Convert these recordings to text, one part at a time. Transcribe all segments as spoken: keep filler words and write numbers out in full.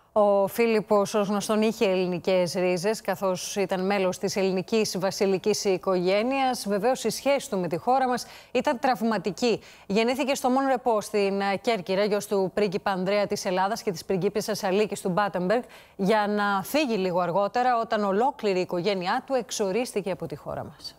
Ο Φίλιππος, ως γνωστόν, είχε ελληνικές ρίζες, καθώς ήταν μέλος της ελληνικής βασιλικής οικογένειας. Βεβαίως, η σχέση του με τη χώρα μας ήταν τραυματική. Γεννήθηκε στο Μον Ρεπό στην Κέρκυρα, γιος του πρίγκιπα Ανδρέα της Ελλάδας και της πριγκίπισσας Αλίκης του Μπάτεμπεργκ, για να φύγει λίγο αργότερα, όταν ολόκληρη η οικογένειά του εξορίστηκε από τη χώρα μας.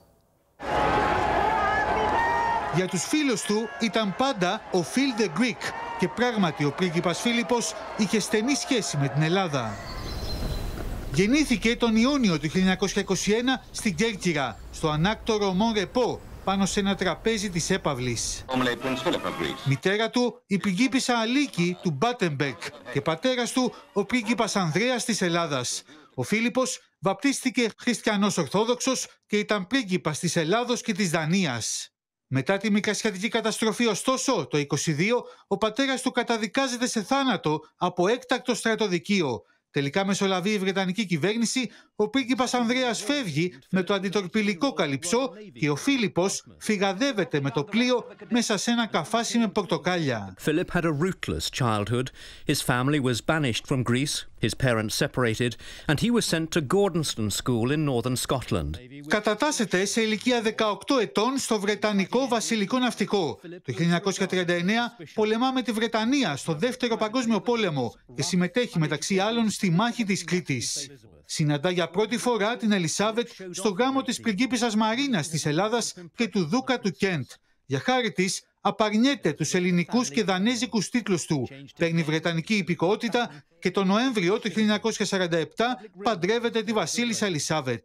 Για τους φίλους του ήταν πάντα ο Phil the Greek και πράγματι ο πρίγκιπας Φίλιππος είχε στενή σχέση με την Ελλάδα. Γεννήθηκε τον Ιούνιο του χίλια εννιακόσια είκοσι ένα στην Κέρκυρα, στο ανάκτορο Μον Ρεπό, πάνω σε ένα τραπέζι της έπαυλης. Μητέρα του η πριγκίπισσα Αλίκη του Μπάτεμπεργκ και πατέρας του ο πρίγκιπας Ανδρέας της Ελλάδας. Ο Φίλιππος βαπτίστηκε χριστιανός Ορθόδοξος και ήταν πρίγκιπας της Ελλάδος και της Δανίας. Μετά τη μικρασιατική καταστροφή, ωστόσο, το είκοσι δύο, ο πατέρας του καταδικάζεται σε θάνατο από έκτακτο στρατοδικείο. Τελικά μεσολαβεί η Βρετανική κυβέρνηση, ο πρίγκιπας Ανδρέας φεύγει με το αντιτορπιλικό καλυψό και ο Φίλιππος φυγαδεύεται με το πλοίο μέσα σε ένα καφάσι με πορτοκάλια. Philip had a rootless childhood. His family was banished from Greece, his parents separated, and he was sent to Gordonston School in northern Scotland. Κατατάσσεται σε ηλικία δεκαοκτώ ετών στο Βρετανικό Βασιλικό Ναυτικό. Το χίλια εννιακόσια τριάντα εννέα πολεμά με τη Βρετανία στο Δεύτερο Παγκόσμιο Πόλεμο και συμμετέχει μεταξύ άλλων στη μάχη της Κρήτης. Συναντά για πρώτη φορά την Ελισάβετ στο γάμο της πριγκίπισσας Μαρίνας της Ελλάδας και του Δούκα του Κέντ. Για χάρη της απαρνιέται τους ελληνικούς και δανέζικους τίτλους του, παίρνει βρετανική υπηκότητα και τον Νοέμβριο του χίλια εννιακόσια σαράντα επτά παντρεύεται τη βασίλισσα Ελισάβετ.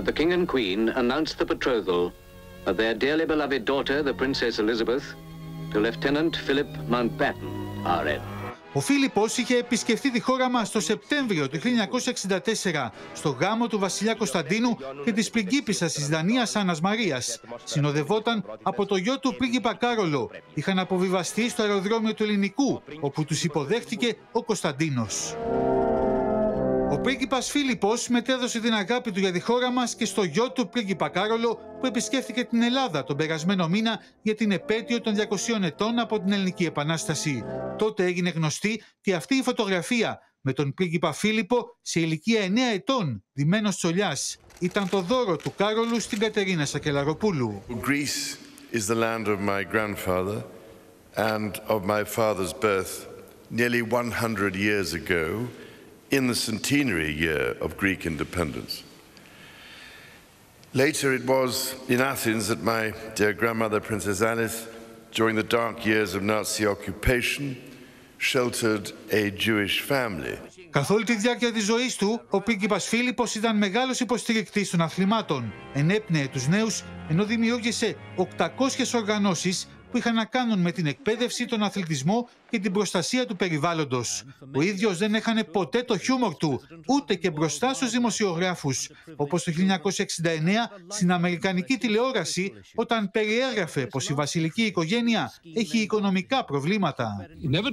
Ο Φίλιππος είχε επισκεφτεί τη χώρα μας το Σεπτέμβριο του χίλια εννιακόσια εξήντα τέσσερα στο γάμο του βασιλιά Κωνσταντίνου και της πριγκίπισσας της Δανίας Άννας Μαρίας. Συνοδευόταν από το γιο του πρίγκιπα Κάρολο. Είχαν αποβιβαστεί στο αεροδρόμιο του Ελληνικού, όπου τους υποδέχτηκε ο Κωνσταντίνος. Ο πρίγκιπας Φίλιππος μετέδωσε την αγάπη του για τη χώρα μας και στο γιο του πρίγκιπα Κάρολο, που επισκέφθηκε την Ελλάδα τον περασμένο μήνα για την επέτειο των διακοσίων ετών από την Ελληνική Επανάσταση. Τότε έγινε γνωστή και αυτή η φωτογραφία με τον πρίγκιπα Φίλιππο σε ηλικία εννέα ετών, ντυμένος τσολιάς. Ήταν το δώρο του Κάρολου στην Κατερίνα Σακελαροπούλου. Greece is the land of my grandfather and of my father's birth nearly one hundred years ago, in the centenary year of Greek independence. Later it was in Athens that my dear grandmother, Princess Alice, during the dark years of Nazi occupation, sheltered a Jewish family. Καθ' όλη τη διάρκεια της ζωής του, ο πρίγκιπας Φίλιππος ήταν μεγάλος υποστηρικτής των αθλημάτων. Ενέπνεε τους νέους, ενώ δημιούργησε οκτακόσιες οργανώσεις που είχαν να κάνουν με την εκπαίδευση, τον αθλητισμό και την προστασία του περιβάλλοντος. Ο ίδιος δεν έχανε ποτέ το χιούμορ του, ούτε και μπροστά στους δημοσιογράφους, όπως το χίλια εννιακόσια εξήντα εννέα στην αμερικανική τηλεόραση, όταν περιέγραφε πως η βασιλική οικογένεια έχει οικονομικά προβλήματα.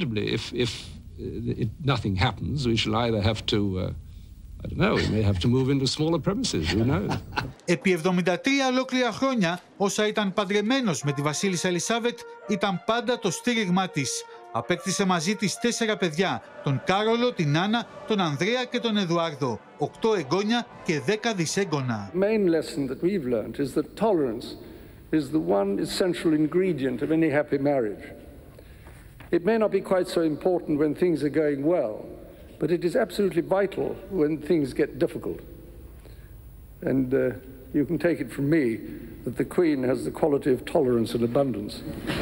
I don't know, we may have to move into smaller premises, who knows. Επί εβδομήντα τρία ολόκληρα χρόνια, όσα ήταν παντρεμένος με τη βασίλισσα Ελισάβετ, ήταν πάντα το στήριγμά της. Απέκτησε μαζί της τέσσερα παιδιά, τον Κάρολο, την Άννα, τον Ανδρέα και τον Εδουάρδο, οκτώ εγγόνια και δέκα δυσέγγωνα. The main lesson that we've learned is that tolerance is the one essential ingredient of any happy marriage. It may not be quite so important when things are going well, but it is absolutely vital when things get difficult. And uh, you can take it from me that the Queen has the quality of tolerance and abundance.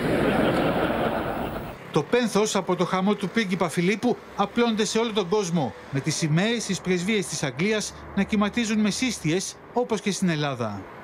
Το πένθος από το χαμό του πρίγκιπα Φιλίππου απλώνεται σε όλο τον κόσμο, με τις σημαίες στις πρεσβείες της Αγγλίας να κυματίζουν με σύστιες όπως και στην Ελλάδα.